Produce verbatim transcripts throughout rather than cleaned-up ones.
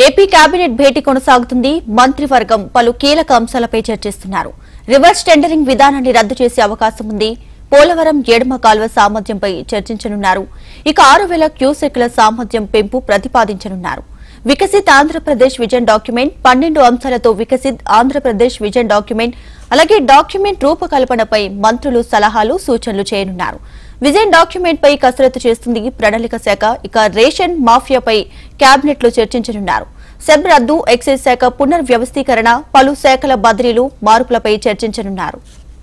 AP cabinet భేటీ కొనసాగుతుంది. మంత్రివర్గం పలు కీలక అంశాలపై చర్చిస్తున్నారు. రివర్స్ టెండరింగ్ విధానాన్ని రద్దు చేసే అవకాశం ఉంది. పోలవరం ఎడమ కాల్వ సామర్థ్యంపై చర్చించనున్నారు. ఇక ఆరు వేల క్యూసెక్ల సామర్థ్యం పెంపు ప్రతిపాదించనున్నారు. వికసిత్ ఆంధ్రప్రదేశ్ విజన్ డాక్యుమెంట్, పన్నెండు అంశాలతో వికసిత్ ఆంధ్రప్రదేశ్ విజన్ డాక్యుమెంట్, అలాగే డాక్యుమెంట్ రూపకల్పనపై మంత్రులు సలహాలు సూచనలు చేయనున్నారు. విజన్ డాక్యుమెంట్ పై కసరత్తు చేస్తుంది ప్రణాళిక శాఖ. ఇక రేషన్ మాఫియాపై కేబినెట్ లో చర్చించనున్నారు. సెబ్ రద్దు, ఎక్సైజ్ శాఖ పునర్వ్యవస్థీకరణ, పలు శాఖల బదిలీలు, మార్పులపై చర్చించనున్నారు.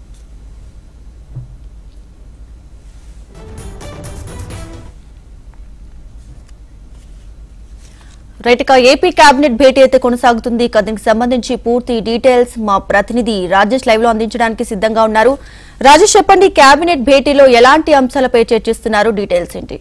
రైట్, ఇక ఏపీ కేబినెట్ భేటీ అయితే కొనసాగుతుంది. దీనికి సంబంధించి పూర్తి డీటెయిల్స్ మా ప్రతినిధి రాజేష్ లైవ్ లో అందించడానికి సిద్ధంగా ఉన్నారు. రాజేష్, చెప్పండి, కేబినెట్ భేటీలో ఎలాంటి అంశాలపై చర్చిస్తున్నారు? డీటెయిల్స్ ఏంటి?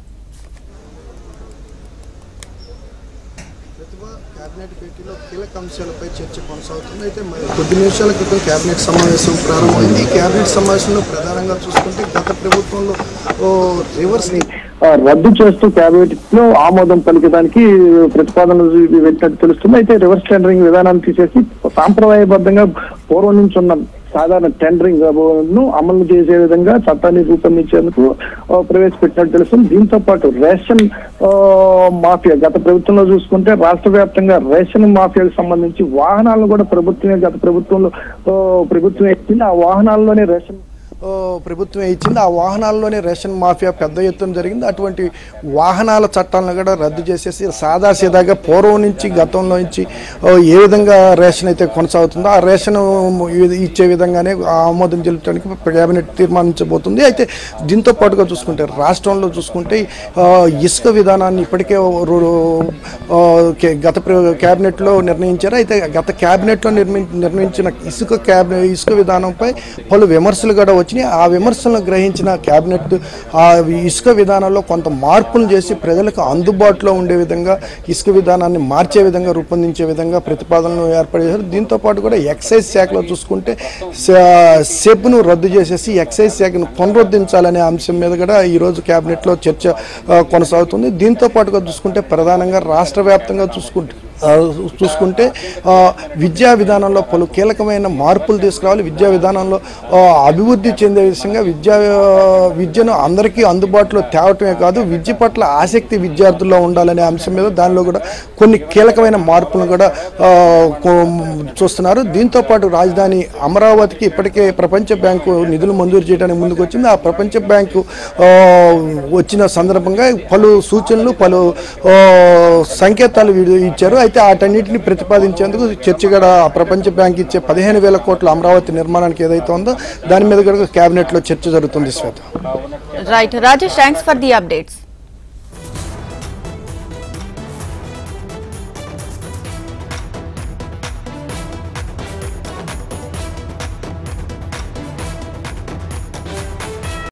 కేబినెట్ భేటీలో కీలక అంశాలపై చర్చ కొనసాగుతుంది. అయితే కొద్ది నిమిషాల క్రితం కేబినెట్ సమావేశం ప్రారంభమైంది. ఈ కేబినెట్ సమావేశంలో ప్రధానంగా చూసుకుంటే గత ప్రభుత్వంలో రివర్స్ రద్దు చేస్తూ కేబినెట్ లో ఆమోదం పలికడానికి ప్రతిపాదనలు పెట్టినట్టు తెలుస్తుంది. అయితే రివర్స్ టెండరింగ్ విధానాన్ని తీసేసి సాంప్రదాయబద్ధంగా పూర్వం నుంచి ఉన్న సాధారణ టెండరింగ్ ను అమలు చేసే విధంగా చట్టాన్ని రూపొందించేందుకు ప్రవేశపెట్టినట్టు తెలుస్తుంది. దీంతో పాటు రేషన్ మాఫియా, గత ప్రభుత్వంలో చూసుకుంటే రాష్ట్ర వ్యాప్తంగా రేషన్ మాఫియాకు సంబంధించి వాహనాలను కూడా ప్రభుత్వమే గత ప్రభుత్వంలో ప్రభుత్వం ఇచ్చింది. ఆ వాహనాల్లోనే రేషన్ ప్రభుత్వం ఇచ్చింది. ఆ వాహనాల్లోనే రేషన్ మాఫియా పెద్ద ఎత్తున జరిగింది. అటువంటి వాహనాల చట్టాలను కూడా రద్దు చేసేసి సాదాసీదాగా పూర్వం నుంచి గతంలో నుంచి ఏ విధంగా రేషన్ అయితే కొనసాగుతుందో ఆ రేషన్ ఇచ్చే విధంగానే ఆమోదం చెల్లించడానికి కేబినెట్ తీర్మానించబోతుంది. అయితే దీంతో పాటుగా చూసుకుంటే రాష్ట్రంలో చూసుకుంటే ఇసుక విధానాన్ని ఇప్పటికే గత కేబినెట్లో నిర్ణయించారు. అయితే గత కేబినెట్లో నిర్మి నిర్ణయించిన ఇసుక క్యాబినెట్ ఇసుక విధానంపై పలు విమర్శలు కూడా వచ్చినాయి. ఆ విమర్శలను గ్రహించిన కేబినెట్ ఆ ఇసుక విధానంలో కొంత మార్పులు చేసి ప్రజలకు అందుబాటులో ఉండే విధంగా ఇసుక విధానాన్ని మార్చే విధంగా రూపొందించే విధంగా ప్రతిపాదనలు ఏర్పడేశారు. దీంతో పాటు కూడా ఎక్సైజ్ శాఖలో చూసుకుంటే సెబ్ను రద్దు చేసేసి ఎక్సైజ్ శాఖను పునరుద్ధరించాలనే అంశం మీద కూడా ఈరోజు కేబినెట్లో చర్చ కొనసాగుతుంది. దీంతో పాటుగా చూసుకుంటే ప్రధానంగా రాష్ట్ర వ్యాప్తంగా చూసుకుంటే చూసుకుంటే విద్యా విధానంలో పలు కీలకమైన మార్పులు తీసుకురావాలి. విద్యా విధానంలో అభివృద్ధి చెందే విధంగా విద్యా విద్యను అందరికీ అందుబాటులో తేవటమే కాదు, విద్య పట్ల ఆసక్తి విద్యార్థుల్లో ఉండాలనే అంశం మీద దానిలో కూడా కొన్ని కీలకమైన మార్పులను కూడా చూస్తున్నారు. దీంతో పాటు రాజధాని అమరావతికి ఇప్పటికే ప్రపంచ బ్యాంకు నిధులు మంజూరు చేయడానికి ముందుకు వచ్చింది. ఆ ప్రపంచ బ్యాంకు వచ్చిన సందర్భంగా పలు సూచనలు పలు సంకేతాలు ఇచ్చారు. అయితే వాటన్నిటిని ప్రతిపాదించేందుకు చర్చ కూడా ప్రపంచ బ్యాంక్ ఇచ్చే పదిహేను వేల కోట్ల అమరావతి నిర్మాణానికి ఏదైతే ఉందో దాని మీద కూడా కేబినెట్ లో చర్చ జరుగుతుంది. Shweta. Right Rajesh, thanks for the updates.